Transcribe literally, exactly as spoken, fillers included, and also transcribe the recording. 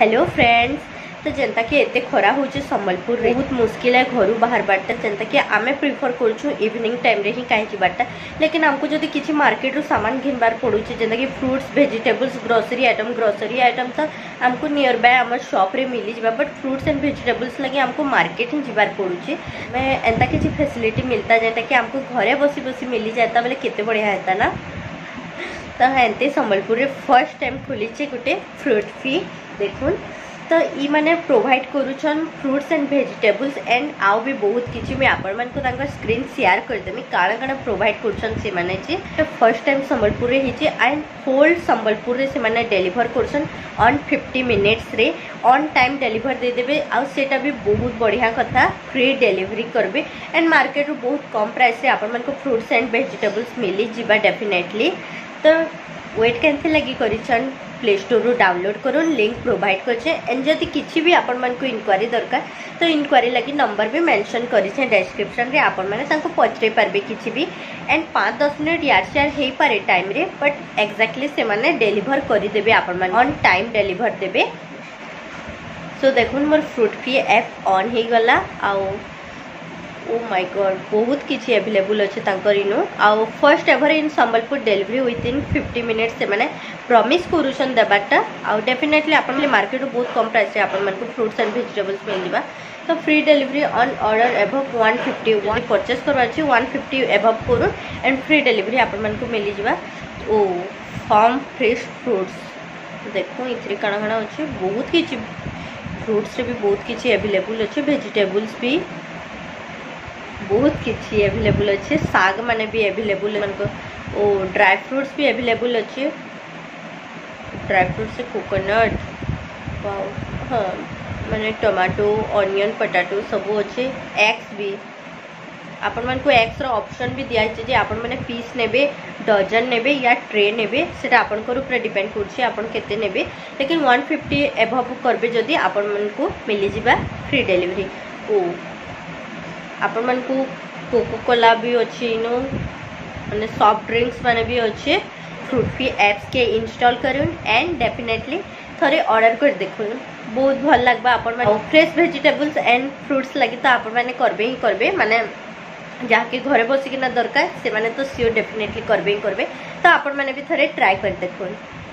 Hello friends, तो जनता कि एते खरा होचे संबलपुर रे बहुत मुश्किल है घर बाहर बाटा जनता कि आमे प्रिफर करछु इवनिंग टाइम रे ही कहीं बाटा। लेकिन हमको जदि किसी मार्केट रू सामान घिनबार पड़ुचे जनता कि fruits vegetables grocery item grocery item तो हमको नियर बाय आम शॉप रे मिली जाबा, बट फ्रूट्स एंड वेजिटेबल्स लगे हमको मार्केट ही जीवार पड़ुचे। मैं एंता किसी फैसिलिटी मिलता जनता कि हमको घरे बसी बसी मिली जाता बोले केते बढ़िया हेता ना। तो एंते संबलपुर रे फर्स्ट टाइम खोली गोटे फ्रूट फी देखुन। तो ई माने प्रोवाइड करूछन फ्रूट्स एंड वेजिटेबल्स एंड आउ भी बहुत किछि मैं आपण मन को तांका स्क्रीन शेयर कर देमी काणा काणा प्रोवाइड करूछन से माने जे। तो फर्स्ट टाइम संबलपुर रे हिचे एंड होल संबलपुर रे से माने डिलीवर करूछन ऑन फिफ्टी मिनिट्स रे ऑन टाइम डिलीवर दे देबे। आ सेटा भी बहुत बढ़िया कथा फ्री डिलीवरी करबे एंड मार्केट रो बहुत कम प्राइस रे आपण मन को फ्रूट्स एंड वेजिटेबल्स मिली जिबा डेफिनेटली। तो वेट कैंसिल लगी करिछन प्ले स्टोर रू डाउनलोड करूँ लिंक प्रोवाइड करछे एंड जदि किछि भी आपण मन को इंक्वायरी दरकार तो इंक्वायरी लगी नंबर भी मेंशन करिछे डिस्क्रिप्शन रे आपण माने तांको पचरे पारबे किछि भी एंड पाँच दस मिनट यार शेयर हेई पारे टाइम रे, बट एक्जेक्टली से माने डिलीवर करि देबे आपण माने ऑन टाइम डिलीवर देबे। सो देखुन मोर फ्रूट फी ऐप ऑन हे गला आउ ओ माय गॉड बहुत किसी अवेलेबल अच्छे तांकर इनो आउ first ever in Sambalpur delivery within fifty minutes से माने प्रॉमिस करूछन देबाटा। आउ डेफिनेटली आपण मार्केट बहुत कम प्राइस रे आपण मन को फ्रूट्स एंड वेजिटेबल्स मिल दिबा। तो free delivery on order above one fifty one purchase करवा छी वन फिफ्टी एबव करू एंड फ्री डिलीवरी आपण मन को मिली जिबा। ओ फार्म फ्रेश फ्रूट्स देखो इथरे काना काना अछि बहुत किछि फ्रूट्स रे भी बहुत किछि अवेलेबल अछि, वेजिटेबल्स भी बहुत किसी अवेलेबल अच्छे, साग माने भी अवेलेबल मन को ओ ड्राई फ्रूट्स भी अवेलेबल अच्छे, ड्राई फ्रूट से कोकोनट हाँ माने टमाटो ऑनियन पोटैटो सब अच्छे। एग्स भी आपण मन को एग्स रो ऑप्शन भी दिया जे आपण माने पीस नेबे डजन नेबे या ट्रे नेबे सेटा आपण को ऊपर डिपेंड करछि आपण केते नेबे। लेकिन वन फिफ्टी एबव करबे जदी आपण मन को मिली जिबा फ्री डिलीवरी। ओ आपण मन को कोको कोला भी अच्छी इनो माने सॉफ्ट ड्रिंक्स माने भी अच्छे। फ्रूट फी एप्स के इंस्टॉल करूँ एंड डेफिनेटली थोड़े ऑर्डर कर देखुन बहुत भल लगबा। आपण माने फ्रेश वेजिटेबल्स एंड फ्रूट्स लगी तो आपण माने करबे ही करबे, माने जहाँकि घरे बसिकिना दरकार से माने तो सियोर डेफिनेटली करबे ही करबे। तो आपण माने भी थोड़े ट्राई कर देखुन।